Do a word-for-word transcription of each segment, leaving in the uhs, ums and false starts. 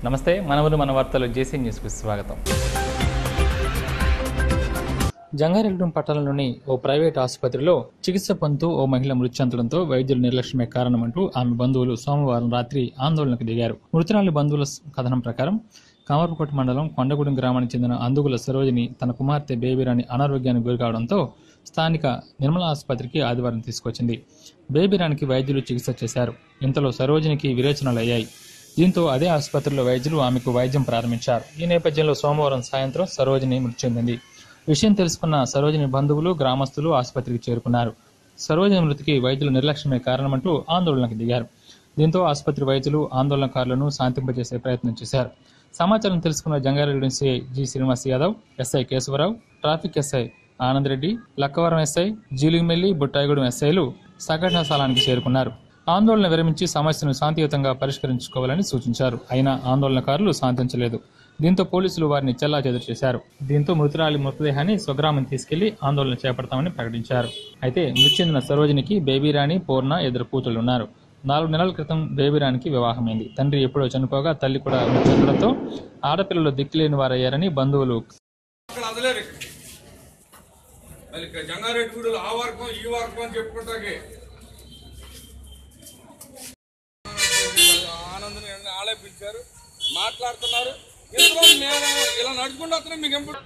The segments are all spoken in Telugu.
నమస్తే, మనవరు మన వార్తలు జేసీ న్యూస్కు స్వాగతం. జంగారెడ్డి పట్టణంలోని ఓ ప్రైవేట్ ఆసుపత్రిలో చికిత్స పొందుతూ ఓ మహిళ మృతి చెందడంతో వైద్యుల నిర్లక్ష్యమే కారణమంటూ ఆమె బంధువులు సోమవారం రాత్రి ఆందోళనకు దిగారు. మృతురాలి బంధువుల కథనం ప్రకారం కామర్పుకోట మండలం కొండగూడెం గ్రామానికి చెందిన అందుగుల సరోజిని తన కుమార్తె బేబీరాణి అనారోగ్యానికి గురికావడంతో స్థానిక నిర్మల ఆసుపత్రికి ఆదివారం తీసుకొచ్చింది. బేబీరాణికి వైద్యులు చికిత్స చేశారు. ఇంతలో సరోజినికి విరేచనాలు అయ్యాయి. దీంతో అదే ఆసుపత్రిలో వైద్యులు ఆమెకు వైద్యం ప్రారంభించారు. ఈ నేపథ్యంలో సోమవారం సాయంత్రం సరోజిని మృతి చెందింది. విషయం తెలుసుకున్న సరోజిని బంధువులు, గ్రామస్తులు ఆసుపత్రికి చేరుకున్నారు. సరోజిని మృతికి వైద్యుల నిర్లక్ష్యమే కారణమంటూ ఆందోళనకు దిగారు. దీంతో ఆసుపత్రి వైద్యులు ఆందోళనకారులను శాంతింపజేసే ప్రయత్నం చేశారు. సమాచారం తెలుసుకున్న Jangareddy CI G Srinivas Yadav, SI Kesavarao, traffic SI Anand Reddy, Lakkavaram SI Jeelugumilli, Buttayagudem ఎస్ఐలు సంఘటనా స్థలానికి చేరుకున్నారు. ఆందోళన విరమించి సమస్యను శాంతియుతంగా పరిష్కరించుకోవాలని సూచించారు. అయినా ఆందోళనకారులు శాంతించలేదు. దీంతో పోలీసులు వారిని చెల్లాచెదురు చేశారు. దీంతో మృతురాలి మృతదేహాన్ని స్వగ్రామం తీసుకెళ్లి ఆందోళన చేపడతామని ప్రకటించారు. అయితే మృతి చెందిన సరోజినికి బేబీరాణి, పూర్ణ ఇద్దరు కూతుళ్లు ఉన్నారు. నాలుగు నెలల క్రితం బేబీరాణికి వివాహమైంది. తండ్రి ఎప్పుడో చనిపోగా తల్లి కూడా మృతి చెందడంతో ఆడపిల్లలు దిక్కులేని వారయ్యారని బంధువులు మాట్లాడుతున్నారు. మేము ఇలా నడుచుకుంటూ వస్తున్నాం. మీకు ఎప్పుడు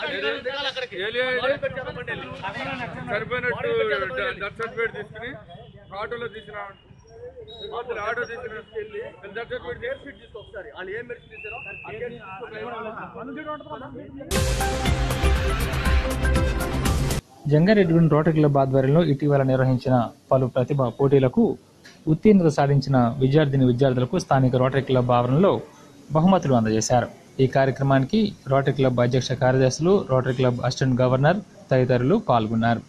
సరిపోయినట్టు డెత్ సర్టిఫికేట్ తీసుకుని ఆటోలో తీసిన ఆటో తీసుకుని డెత్ సర్టిఫికేట్ తీసుకొస్తారు. వాళ్ళు ఏం మెడిసిన్ ఇస్తారో జంగారెడ్డిగూడెం రోటరీ క్లబ్ ఆధ్వర్యంలో ఇటీవల నిర్వహించిన పలు ప్రతిభ పోటీలకు ఉత్తీర్ణత సాధించిన విద్యార్థిని విద్యార్థులకు స్థానిక రోటరీ క్లబ్ ఆవరణలో బహుమతులు అందజేశారు. ఈ కార్యక్రమానికి రోటరీ క్లబ్ అధ్యక్ష కార్యదర్శులు, రోటరీ క్లబ్ అసిస్టెంట్ గవర్నర్ తదితరులు పాల్గొన్నారు.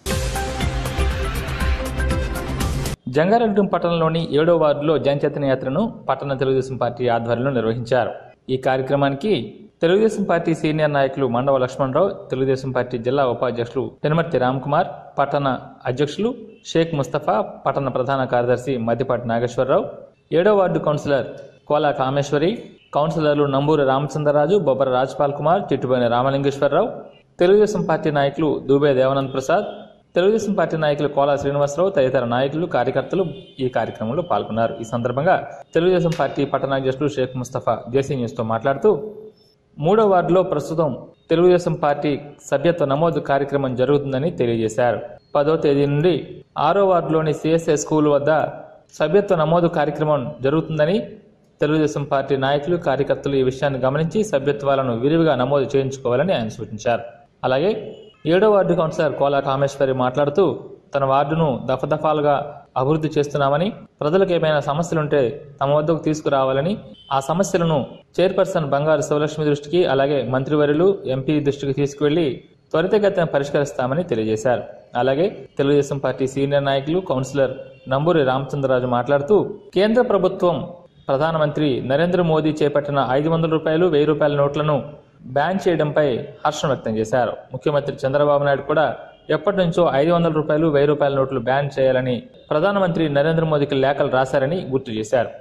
జంగారెడ్డి పట్టణంలోని ఏడో వార్డులో జనచైతన్య యాత్రను పట్టణ తెలుగుదేశం పార్టీ ఆధ్వర్యంలో నిర్వహించారు. ఈ కార్యక్రమానికి తెలుగుదేశం పార్టీ సీనియర్ నాయకులు మండవ లక్ష్మణరావు, తెలుగుదేశం పార్టీ జిల్లా ఉపాధ్యక్షులు తెనమర్తి రామ్కుమార్, పట్టణ అధ్యక్షులు షేక్ ముస్తఫా, పట్టణ ప్రధాన కార్యదర్శి మద్దిపాటి నాగేశ్వరరావు, ఏడో వార్డు కౌన్సిలర్ కోలా కామేశ్వరి, కౌన్సిలర్లు నంబూరి రామచంద్రరాజు, బొబ్బర రాజ్పాల్ కుమార్, చిట్టుబోయిన రామలింగేశ్వరరావు, తెలుగుదేశం పార్టీ నాయకులు దూబే దేవానంద్ ప్రసాద్, తెలుగుదేశం పార్టీ నాయకులు కోలా శ్రీనివాసరావు తదితర నాయకులు, కార్యకర్తలు ఈ కార్యక్రమంలో పాల్గొన్నారు. ఈ సందర్భంగా తెలుగుదేశం పార్టీ పట్టణాధ్యక్షులు షేక్ ముస్తఫా జేసీ న్యూస్తో మాట్లాడుతూ మూడో వార్డులో ప్రస్తుతం తెలుగుదేశం పార్టీ సభ్యత్వ నమోదు కార్యక్రమం జరుగుతుందని తెలియజేశారు. పదో తేదీ నుండి ఆరో వార్డులోని సిఎస్ఏ స్కూల్ వద్ద సభ్యత్వ నమోదు కార్యక్రమం జరుగుతుందని తెలుగుదేశం పార్టీ నాయకులు, కార్యకర్తలు ఈ విషయాన్ని గమనించి సభ్యత్వాలను విరివిగా నమోదు చేయించుకోవాలని ఆయన సూచించారు. అలాగే ఏడో వార్డు కౌన్సిలర్ కోలా కామేశ్వరి మాట్లాడుతూ తన వార్డును దఫదఫాలుగా అభివృద్ధి చేస్తున్నామని, ప్రజలకు ఏమైనా సమస్యలుంటే తమ వద్దకు తీసుకురావాలని, ఆ సమస్యలను చైర్పర్సన్ బంగారు శివలక్ష్మి దృష్టికి, అలాగే మంత్రివర్యులు, ఎంపీ దృష్టికి తీసుకువెళ్లి త్వరితగతిన పరిష్కరిస్తామని తెలియజేశారు. అలాగే తెలుగుదేశం పార్టీ సీనియర్ నాయకులు, కౌన్సిలర్ నంబూరి రామచంద్రరాజు మాట్లాడుతూ కేంద్ర ప్రభుత్వం ప్రధానమంత్రి నరేంద్ర మోదీ చేపట్టిన ఐదు వందల రూపాయలు వెయ్యి రూపాయల నోట్లను బ్యాన్ చేయడంపై హర్షం వ్యక్తం చేశారు. ముఖ్యమంత్రి చంద్రబాబు నాయుడు కూడా ఎప్పటి నుంచో ఐదు వందల రూపాయలు వెయ్యి రూపాయల నోట్లు బ్యాన్ చేయాలని ప్రధానమంత్రి నరేంద్ర మోదీకి లేఖలు రాశారని గుర్తు చేశారు.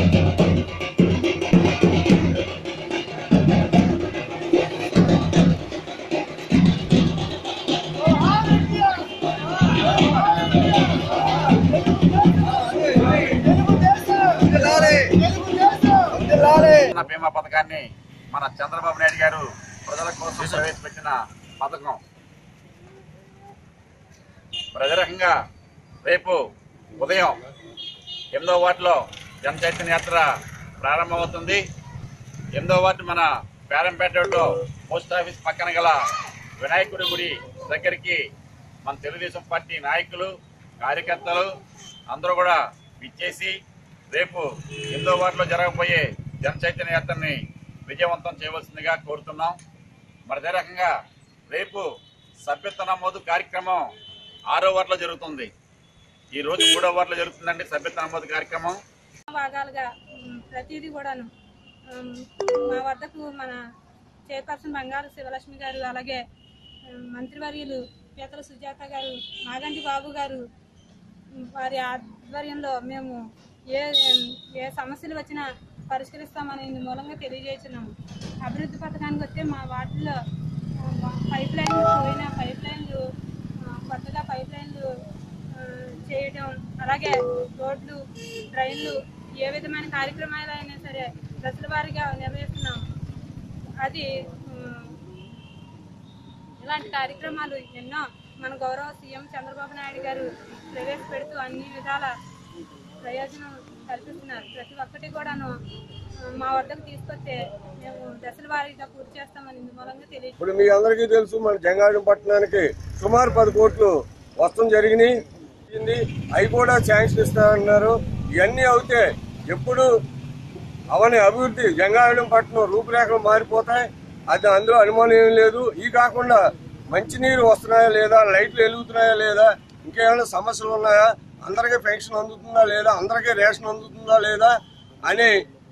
బీమా పథకాన్ని మన చంద్రబాబు నాయుడు గారు ప్రజల కోసం ప్రవేశపెట్టిన పథకం. ప్రజరకంగా రేపు ఉదయం ఎనిమిదో వార్డులో జనచైతన్య యాత్ర ప్రారంభమవుతుంది. ఎనిమిదో వార్డు మన పేరంపేటలో పోస్ట్ ఆఫీస్ పక్కన గల వినాయకుడి గుడి దగ్గరికి మన తెలుగుదేశం పార్టీ నాయకులు, కార్యకర్తలు అందరూ కూడా విచ్చేసి రేపు ఎనిమిదో వార్డులో జరగబోయే జనచైతన్య యాత్రని విజయవంతం చేయవలసిందిగా కోరుతున్నాం. మరి అదే రకంగా రేపు సభ్యత్వ నమోదు కార్యక్రమం ఆరో వార్డులో జరుగుతుంది. ఈ రోజు మూడో వార్డులో జరుగుతుందండి సభ్యత్వ నమోదు కార్యక్రమం. భాగాలుగా ప్రతిదీ కూడాను మా వద్దకు మన చైర్పర్సన్ బంగారు శివలక్ష్మి గారు, అలాగే మంత్రివర్యులు పీతల సుజాత గారు, నాగంటి బాబు గారు వారి ఆధ్వర్యంలో మేము ఏ ఏ సమస్యలు వచ్చినా పరిష్కరిస్తామని ఇందు మూలంగా తెలియజేస్తున్నాము. అభివృద్ధి పథకానికి వస్తే మా వార్డులో పైప్ లైన్లు పోయిన పైప్ లైన్లు కొత్తగా పైప్ లైన్లు చేయడం, అలాగే రోడ్లు, డ్రైన్లు, ఏ విధమైన కార్యక్రమాలు అయినా సరే దశల వారీగా నిర్వహిస్తున్నాము. అది ఇలాంటి కార్యక్రమాలు ఎన్నో మన గౌరవ సీఎం చంద్రబాబు నాయుడు గారు ప్రవేశపెడుతూ అన్ని విధాల ప్రయోజనం కల్పిస్తున్నారు. ప్రతి ఒక్కటి కూడాను మా వద్దకు తీసుకొస్తే మేము దశల వారీగా పూర్తి చేస్తామని ఇందు మూలంగా తెలియదు. ఇప్పుడు మీ అందరికీ తెలుసు, మన జంగారెడ్డి పట్టణానికి సుమారు పది కోట్లు వస్తాం జరిగినాయి. అవి కూడా శాంక్షన్ ఇస్తారన్నారు. ఇవన్నీ అవుతే ఎప్పుడు అవని అభివృద్ధి జంగారెడ్డి పట్టణం రూపురేఖలు మారిపోతాయి. అది అందులో అనుమానం ఏం లేదు. ఈ కాకుండా మంచినీరు వస్తున్నాయా లేదా, లైట్లు వెలుగుతున్నాయా లేదా, ఇంకేమైనా సమస్యలు ఉన్నాయా, అందరికీ పెన్షన్ అందుతుందా లేదా, అందరికీ రేషన్ అందుతుందా లేదా అని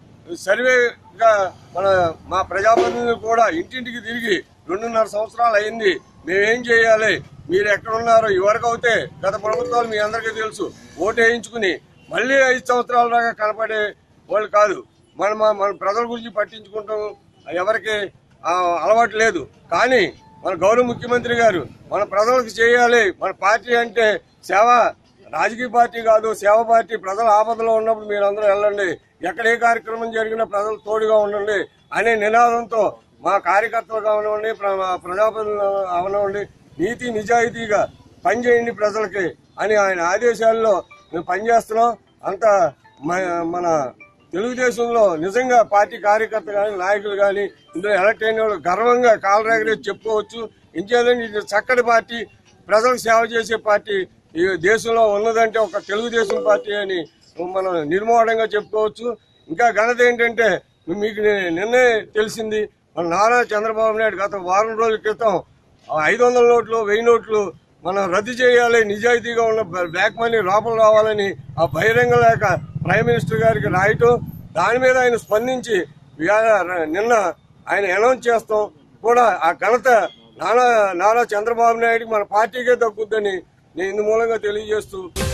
సర్వేగా మన మా ప్రజాప్రతినిధులు కూడా ఇంటింటికి తిరిగి రెండున్నర సంవత్సరాలు అయింది. మేమేం చేయాలి, మీరు ఎక్కడున్నారో ఇవరకు అవుతే గత ప్రభుత్వాలు మీ అందరికీ తెలుసు, ఓటు వేయించుకుని మళ్ళీ ఐదు సంవత్సరాల దాకా కనపడే వాళ్ళు కాదు. మన మన ప్రజల గురించి పట్టించుకుంటాం ఎవరికి అలవాటు లేదు. కానీ మన గౌరవ ముఖ్యమంత్రి గారు మన ప్రజలకు చేయాలి, మన పార్టీ అంటే సేవ, రాజకీయ పార్టీ కాదు, సేవ పార్టీ. ప్రజల ఆపదలో ఉన్నప్పుడు మీరు అందరూ వెళ్ళండి, ఎక్కడ ఏ కార్యక్రమం జరిగినా ప్రజలు తోడుగా ఉండండి అనే నినాదంతో మా కార్యకర్తలు కానివ్వండి, ప్రజాప్రతినిధులు అవనివ్వండి, నీతి నిజాయితీగా పనిచేయండి ప్రజలకి అని ఆయన ఆదేశాల్లో మేము పనిచేస్తున్నాం. అంత మన తెలుగుదేశంలో నిజంగా పార్టీ కార్యకర్త కానీ నాయకులు కానీ ఇందులో ఎలక్ట్ అయిన వాళ్ళు గర్వంగా కాలరేగరే చెప్పుకోవచ్చు. ఇంకేదంటే ఇది చక్కటి పార్టీ, ప్రజలకు సేవ చేసే పార్టీ ఈ దేశంలో ఉన్నదంటే ఒక తెలుగుదేశం పార్టీ అని మనం నిర్మోహంగా చెప్పుకోవచ్చు. ఇంకా ఘనత ఏంటంటే మీకు నిన్నే తెలిసింది, మన నారా చంద్రబాబు నాయుడు గత వారం రోజుల క్రితం ఐదు వందల నోట్లు వెయ్యి నోట్లు మనం రద్దు చేయాలి, నిజాయితీగా ఉన్న బ్లాక్ మనీ లోపల రావాలని ఆ బహిరంగ లేఖ ప్రైమ్ మినిస్టర్ గారికి రాయటం, దాని మీద ఆయన స్పందించి నిన్న ఆయన అనౌన్స్ చేస్తాం కూడా ఆ ఘనత నారా నారా చంద్రబాబు నాయుడికి మన పార్టీకే దక్కుద్దని నేను ఇందు మూలంగా తెలియజేస్తూ.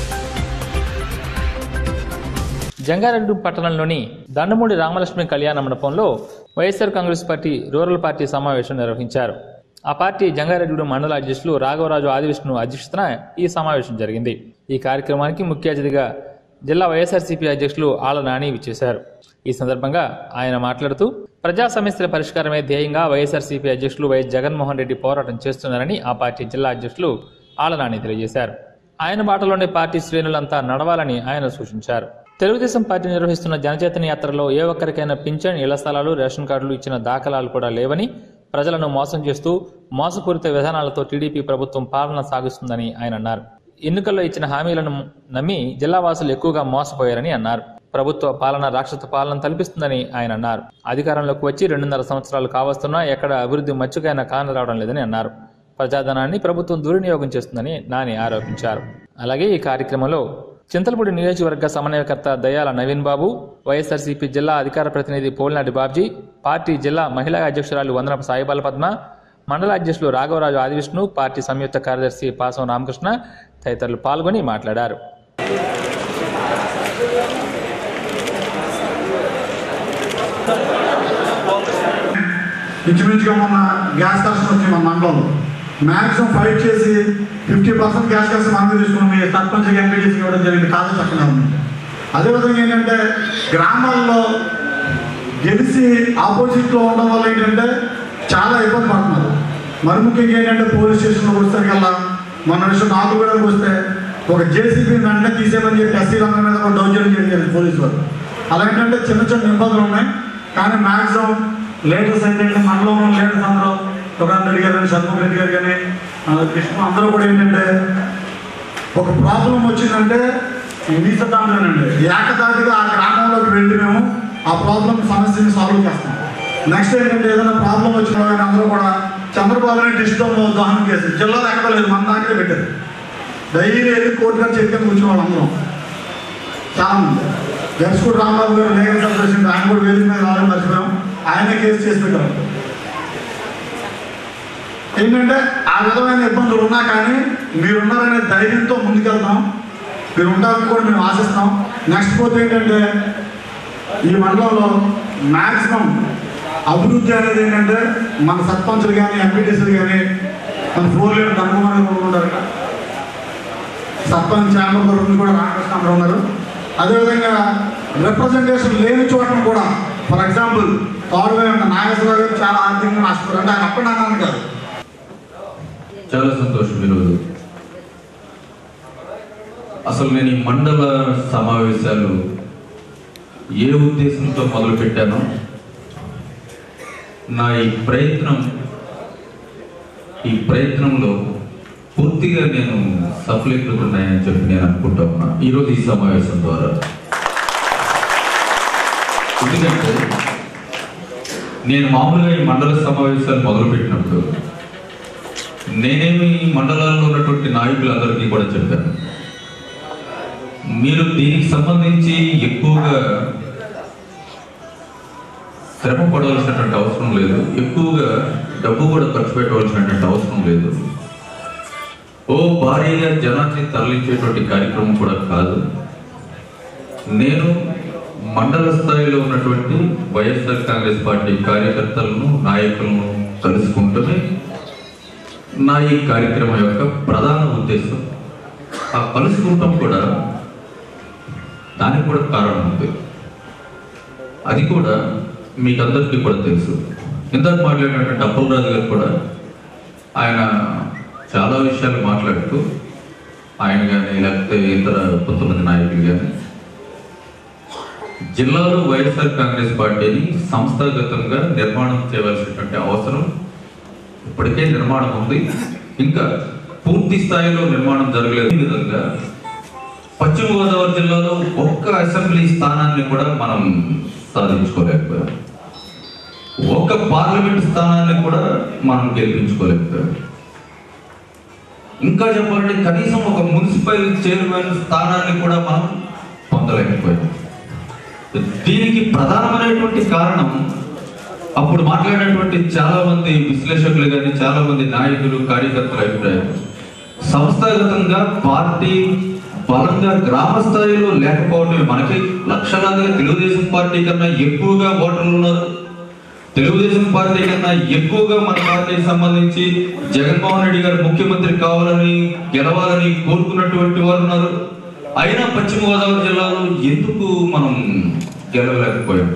జంగారెడ్డి పట్టణంలోని దండమూడి రామలక్ష్మి కళ్యాణ మండపంలో YSR Congress party rural party సమావేశం నిర్వహించారు. ఆ పార్టీ జంగారెడ్డి మండల అధ్యక్షులు రాఘవరాజు ఆదివిష్ణు అధ్యక్షతన ఈ సమావేశం జరిగింది. ఈ కార్యక్రమానికి ముఖ్య అతిథిగా జిల్లా వైఎస్ఆర్సీపీ అధ్యక్షులు ఆళ్ల నాని విచ్చేశారు. ఈ సందర్భంగా ఆయన మాట్లాడుతూ ప్రజా సమస్యల పరిష్కారమే ధ్యేయంగా వైఎస్ఆర్సీపీ అధ్యక్షులు వైఎస్ జగన్మోహన్ రెడ్డి పోరాటం చేస్తున్నారని ఆ పార్టీ జిల్లా అధ్యక్షులు ఆళ్ల నాని తెలియజేశారు. ఆయన బాటలోనే పార్టీ శ్రేణులంతా నడవాలని ఆయన సూచించారు. తెలుగుదేశం పార్టీ నిర్వహిస్తున్న జనచైతన్య యాత్రలో ఏ ఒక్కరికైనా పింఛన్, ఇళ్ల స్థలాలు, రేషన్ కార్డులు ఇచ్చిన దాఖలాలు కూడా లేవని, ప్రజలను మోసం చేస్తూ మోసపూరిత విధానాలతో టీడీపీ ప్రభుత్వం పాలన సాగిస్తుందని ఆయన అన్నారు. ఎన్నికల్లో ఇచ్చిన హామీలను నమ్మి జిల్లావాసులు ఎక్కువగా మోసపోయారని అన్నారు. ప్రభుత్వ పాలన రాక్షస పాలన తలపిస్తుందని ఆయన అన్నారు. అధికారంలోకి వచ్చి రెండున్నర సంవత్సరాలు కావస్తున్నా ఎక్కడ అభివృద్ధి మచ్చుకైనా కానరావడం లేదని అన్నారు. ప్రజాధనాన్ని ప్రభుత్వం దుర్వినియోగం చేస్తుందని నాని ఆరోపించారు. అలాగే ఈ కార్యక్రమంలో చింతలపూడి నియోజకవర్గ సమన్వయకర్త దయాల నవీన్ బాబు, వైఎస్ఆర్సీపీ జిల్లా అధికార ప్రతినిధి పోలినాటి బాబ్జీ, పార్టీ జిల్లా మహిళా అధ్యక్షురాలు వందనపు సాయిబాల పద్మ, మండల అధ్యక్షులు రాఘవరాజు ఆదివిష్ణు, పార్టీ సంయుక్త కార్యదర్శి పాసం రామకృష్ణ తదితరులు పాల్గొని మాట్లాడారు. ఇంచుమించుగా మొన్న గ్యాస్ కష్టం వచ్చింది మన మండలంలో. మ్యాక్సిమం ఫైట్ చేసి ఫిఫ్టీ పర్సెంట్ గ్యాస్ కష్టం మనమే తీసుకుని సర్పంచ్ ఎంపీటీసీ ఇవ్వడం జరిగింది. కాదు చక్కగా ఉంది. అదేవిధంగా ఏంటంటే గ్రామాల్లో గెలిచి ఆపోజిట్లో ఉండడం వల్ల ఏంటంటే చాలా ఇబ్బంది పడుతున్నారు. మరి ముఖ్యంగా ఏంటంటే పోలీస్ స్టేషన్లోకి వచ్చేసరికల్లా మన విషయం నాలుగుగూడకి వస్తే ఒక జేసీబీ వెంటనే తీసేయమని చెప్పి ఎస్సీలందరి మీద ఒక దౌర్జన్యం చేయలేదు పోలీసు వారు. అలా ఏంటంటే చిన్న చిన్న ఇబ్బందులు ఉన్నాయి. కానీ మ్యాక్సిమం లీడర్స్ ఏంటంటే మండలంలో లీడర్స్ అందరూ తుకాన్ రెడ్డి గారు కానీ, షణ్ముఖ రెడ్డి గారు కానీ, కృష్ణ అందరూ కూడా ఏంటంటే ఒక ప్రాబ్లం వచ్చిందంటే మీసతాండి ఏకదాటిగా ఆ గ్రామంలోకి వెళ్ళి మేము ఆ ప్రాబ్లం సమస్యని సాల్వ్ చేస్తాం. నెక్స్ట్ ఏంటంటే ఏదైనా ప్రాబ్లం వచ్చిన కానీ అందరూ కూడా చంద్రబాబు నాయుడు ఇష్టంలో దహనం కేసు జిల్లాలో ఎక్కడ లేదు, మన దాంట్లో పెట్టారు. డైలీ వెళ్ళి కోర్టు గారు చెప్పుకొని కూర్చున్న వాళ్ళు అందరం చాలా మంది. గర్స్కూడి రాంబాబు గారు లీగల్ సబ్ ప్రెసిడెంట్, ఆయన కూడా వేదిక మీద రావడం మర్చిపోయాం. ఆయన కేసు చేసి పెట్టారు. ఏంటంటే ఆ విధమైన ఇబ్బందులు ఉన్నా కానీ మీరున్నారనే ధైర్యంతో ముందుకెళ్తాం. మీరు ఉండాలని కూడా మేము ఆశిస్తాం. నెక్స్ట్ పోతే ఏంటంటే ఈ మండలంలో మ్యాక్సిమం అభివృద్ధి అనేది ఏంటంటే మన సర్పంచులు కానీ ఎంపీటీసీలు కానీ మన ఫోర్ లీటర్ ధర్మమని ఉన్నారు, సర్పంచ్ ఛాంబర్ తరఫున కూడా రామకృష్ణ ఉన్నారు. అదేవిధంగా రిప్రజెంటేషన్ లేని చోటను కూడా, ఫర్ ఎగ్జాంపుల్ తాడువే ఉన్న నాగేశ్వరరావు గారు చాలా ఆర్థికంగా నష్టపోయారు, అంటే ఆయన అప్పుడు నాన్న కాదు. చాలా సంతోషం. ఈరోజు అసలు నేను ఈ మండల సమావేశాలు ఏ ఉద్దేశంతో మొదలుపెట్టానో, నా ఈ ప్రయత్నం ఈ ప్రయత్నంలో పూర్తిగా నేను సఫలీకృతున్నాయని చెప్పి నేను అనుకుంటా ఉన్నా ఈరోజు ఈ సమావేశం ద్వారా. ఎందుకంటే నేను మామూలుగా ఈ మండల సమావేశాలు మొదలుపెట్టినప్పుడు నేనేమి మండలాల్లో ఉన్నటువంటి నాయకులందరికీ కూడా చెప్పాను, మీరు దీనికి సంబంధించి ఎక్కువగా శ్రమ పడవలసినటువంటి అవసరం లేదు, ఎక్కువగా డబ్బు కూడా ఖర్చు పెట్టవలసినటువంటి అవసరం లేదు, ఓ భారీగా జనాన్ని తరలించేటువంటి కార్యక్రమం కూడా కాదు. నేను మండల స్థాయిలో ఉన్నటువంటి వైఎస్ఆర్ కాంగ్రెస్ పార్టీ కార్యకర్తలను నాయకులను కలుసుకుంటూనే నా ఈ కార్యక్రమం యొక్క ప్రధాన ఉద్దేశం. ఆ కలుసుకుంటాం కూడా దానికి కూడా కారణం ఉంది, అది కూడా మీకు అందరికీ కూడా తెలుసు. ఇందాక మాట్లాడినటువంటి అప్పలరాజు గారు కూడా ఆయన చాలా విషయాలు మాట్లాడుతూ, ఆయన కానీ లేకపోతే ఇతర కొంతమంది నాయకులు కానీ జిల్లాలో వైఎస్ఆర్ కాంగ్రెస్ పార్టీని సంస్థాగతంగా నిర్మాణం చేయవలసినటువంటి అవసరం ఇప్పటికే నిర్మాణం ఉంది, ఇంకా పూర్తి స్థాయిలో నిర్మాణం జరగలేదు. ఈ విధంగా పశ్చిమ గోదావరి జిల్లాలో ఒక్క అసెంబ్లీ స్థానాన్ని కూడా మనం సాధించుకోలేకపోయాం, ఒక్క పార్లమెంట్ స్థానాన్ని కూడా మనం గెలిపించుకోలేకపోయాం, ఇంకా చెప్పాలంటే కనీసం ఒక మున్సిపల్ చైర్మన్ స్థానాన్ని కూడా మనం పొందలేకపోయాం. దీనికి ప్రధానమైనటువంటి కారణం అప్పుడు మాట్లాడినటువంటి చాలా మంది విశ్లేషకులు కానీ చాలా మంది నాయకులు కార్యకర్తల అభిప్రాయం, సంస్థాగతంగా పార్టీ బలంగా గ్రామ స్థాయిలో లేకపోవడమే. మనకి లక్షలాదిగా తెలుగుదేశం పార్టీ కన్నా ఎక్కువగా ఓటర్లు ఉన్నారు, తెలుగుదేశం పార్టీ కన్నా ఎక్కువగా మన పార్టీకి సంబంధించి జగన్మోహన్ రెడ్డి గారు ముఖ్యమంత్రి కావాలని గెలవాలని కోరుకున్నటువంటి వారు ఉన్నారు. అయినా పశ్చిమ గోదావరి జిల్లాలో ఎందుకు మనం గెలవలేకపోయాం?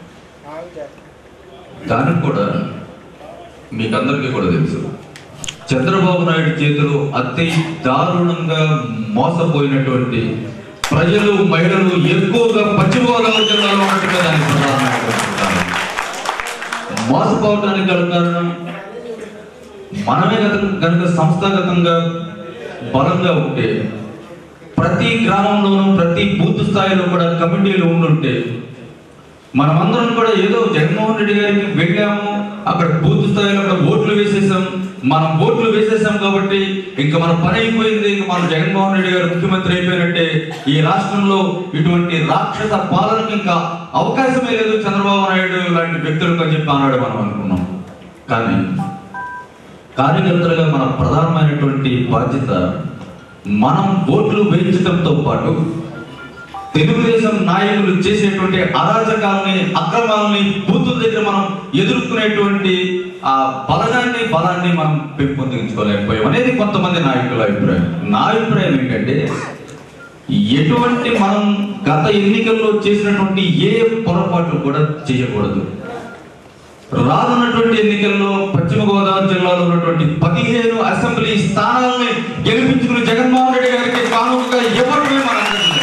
దానికి కూడా మీకు అందరికీ కూడా తెలుసు, చంద్రబాబు నాయుడు చేతిలో అతి దారుణంగా మోసపోయినటువంటి ప్రజలు మహిళలు ఎక్కువగా పశ్చిమ గోదావరి జిల్లాలో ఉన్నట్టుగా దానికి ప్రధానమైనటువంటి కారణం. మోసపోవటానికి గల కారణం మనమే కనుక సంస్థాగతంగా బలంగా ఉంటే, ప్రతి గ్రామంలోనూ ప్రతి బూత్ స్థాయిలో కూడా కమిటీలు ఉండుంటే, మనమందరం కూడా ఏదో జగన్మోహన్ రెడ్డి గారికి వెళ్ళాము, అక్కడ బూత్ స్థాయిలో కూడా ఓట్లు వేసేసాం, మనం ఓట్లు వేసేసాం కాబట్టి ఇంకా మన పని అయిపోయింది, ఇంకా మనం జగన్మోహన్ రెడ్డి గారు ముఖ్యమంత్రి అయిపోయినట్టే, ఈ రాష్ట్రంలో ఇటువంటి రాక్షస పాలనకి ఇంకా అవకాశమే లేదు చంద్రబాబు నాయుడు లాంటి వ్యక్తులకు అని చెప్పి అన్నాడు మనం అనుకున్నాం. కానీ కార్యకర్తలుగా మన ప్రధానమైనటువంటి బాధ్యత మనం ఓట్లు వేయించడంతో పాటు తెలుగుదేశం నాయకులు చేసేటువంటి అరాచకాలని అక్రమాలని బూతుల దగ్గర మనం ఎదుర్కొనేటువంటి ఆ బలగాన్ని బలాన్ని మనం పెంపొందించుకోలేకపోయాం అనేది కొంతమంది నాయకుల అభిప్రాయం. నా అభిప్రాయం ఏంటంటే, ఎటువంటి మనం గత ఎన్నికల్లో చేసినటువంటి ఏ పొరపాటు కూడా చేయకూడదు. రానున్నటువంటి ఎన్నికల్లో పశ్చిమ గోదావరి జిల్లాలో ఉన్నటువంటి పదిహేను అసెంబ్లీ స్థానాలని గెలిపించుకుని జగన్మోహన్ రెడ్డి గారికి కానుకగా ఇవ్వడమే మన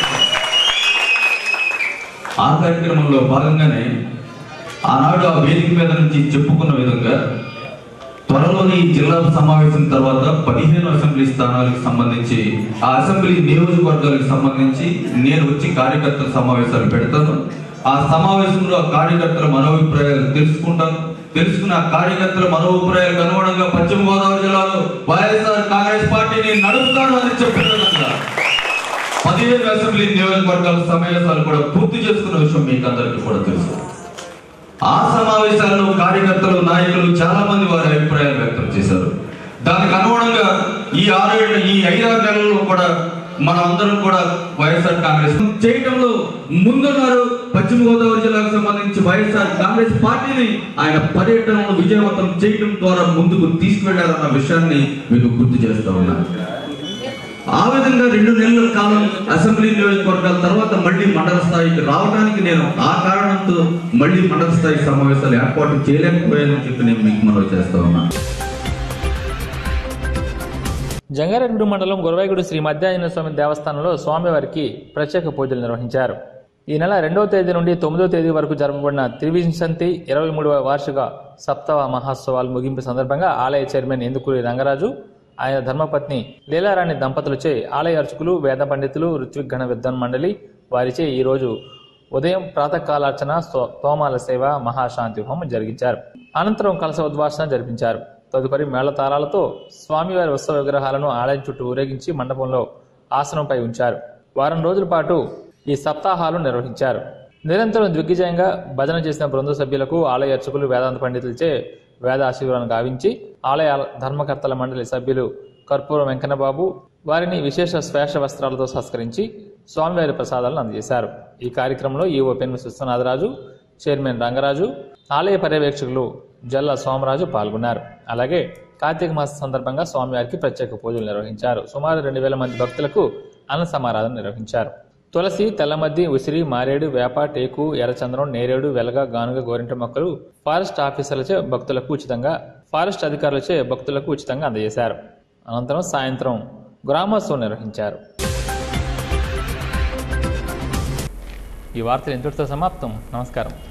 ఆ కార్యక్రమంలో భాగంగానే ఆనాడు ఆ వేదిక మీద నుంచి చెప్పుకున్న విధంగా త్వరలోని జిల్లా సమావేశం తర్వాత పదిహేను అసెంబ్లీ స్థానాలకు సంబంధించి ఆ అసెంబ్లీ నియోజకవర్గాలకు సంబంధించి నేను వచ్చి కార్యకర్తల సమావేశాలు పెడతాను. ఆ సమావేశంలో ఆ కార్యకర్తల మనోభిప్రాయాలు తెలుసుకుంటాను. తెలుసుకున్న ఆ కార్యకర్తల మనోభిప్రాయాలకు అనుగుణంగా పశ్చిమ గోదావరి జిల్లాలో వైఎస్ఆర్ కాంగ్రెస్ పార్టీని నడుపుతాను అని చెప్పిన విధంగా పదిహేను అసెంబ్లీ నియోజకవర్గాల సమావేశాలు కూడా పూర్తి చేసుకున్న విషయం మీకు అందరికీ కూడా తెలుసు. ఆ సమావేశాల్లో కార్యకర్తలు నాయకులు చాలా మంది వారి అభిప్రాయాలు వ్యక్తం చేశారు. దానికి అనుగుణంగా ఈ ఆరేళ్ల ఈ ఐదారు నెలల్లో కూడా మనమందరం కూడా వైఎస్ఆర్ కాంగ్రెస్ చేయటంలో ముందున్నారు. పశ్చిమ గోదావరి జిల్లాకు సంబంధించి వైఎస్ఆర్ కాంగ్రెస్ పార్టీని ఆయన పర్యటనను విజయవంతం చేయడం ద్వారా ముందుకు తీసుకువెళ్లారన్న విషయాన్ని మీకు గుర్తు చేస్తూ ఉన్నారు. ఆ విధంగా రెండు నెలల కాలం అసెంబ్లీ నియోజకవర్గాల తర్వాత మళ్ళీ మండల స్థాయికి రావడానికి నేను ఆ కారణంతో మళ్ళీ మండల స్థాయి సమావేశాలు ఏర్పాటు చేయలేకపోయానని చెప్పి నేను మీకు మనవి చేస్తా ఉన్నాను. జంగారెడ్డి మండలం గురవైగూడు శ్రీ మధ్యాంజనేయ స్వామి దేవస్థానంలో స్వామివారికి ప్రత్యేక పూజలు నిర్వహించారు. ఈ నెల రెండవ తేదీ నుండి తొమ్మిదవ తేదీ వరకు జరపబడిన త్రివింశంతి ఇరవై మూడవ వార్షిక సప్తవ మహోత్సవాల ముగింపు సందర్భంగా ఆలయ చైర్మన్ ఎందుకూరి రంగరాజు, ఆయన ధర్మపత్ని లీలారాణి దంపతులచే ఆలయ అర్చకులు, వేద పండితులు, ఋత్విగణ విద్వాన్ మండలి వారిచే ఈ రోజు ఉదయం ప్రాతకాలార్చన, తోమాల సేవ, మహాశాంతి హోమం జరిగించారు. అనంతరం కలశ ఉద్వాసన జరిపించారు. తదుపరి మేళతాళాలతో స్వామివారి ఉత్సవ విగ్రహాలను ఆలయం చుట్టూ ఊరేగించి మండపంలో ఆసనంపై ఉంచారు. వారం రోజుల పాటు ఈ సప్తాహాలు నిర్వహించారు. నిరంతరం దిగ్విజయంగా భజన చేసిన బృంద సభ్యులకు ఆలయ అర్చకులు, వేదాంత పండితులచే వేద ఆశీర్వాదం గావించి ఆలయ ధర్మకర్తల మండలి సభ్యులు కర్పూరం వెంకన్నబాబు వారిని విశేష శ్వేష వస్త్రాలతో సత్కరించి స్వామివారి ప్రసాదాలను అందజేశారు. ఈ కార్యక్రమంలో ఈవో పెన్ను విశ్వనాథరాజు, చైర్మన్ రంగరాజు, ఆలయ పర్యవేక్షకులు జల్ల సోమరాజు పాల్గొన్నారు. అలాగే కార్తీక మాస సందర్భంగా స్వామివారికి ప్రత్యేక పూజలు నిర్వహించారు. సుమారు రెండు వేల మంది భక్తులకు అన్న సమారాధన నిర్వహించారు. తులసి, తెల్లమద్ది, ఉసిరి, మారేడు, వేప, టేకు, ఎర్రచంద్రం, నేరేడు, వెలగ, గానుగ, గోరింట మొక్కలు ఫారెస్ట్ ఆఫీసర్లచే భక్తులకు ఉచితంగా ఫారెస్ట్ అధికారులచే భక్తులకు ఉచితంగా అందజేశారు. అనంతరం సాయంత్రం గ్రామోత్సవం నిర్వహించారు. ఈ వార్తలు ఇంతటితో సమాప్తం. నమస్కారం.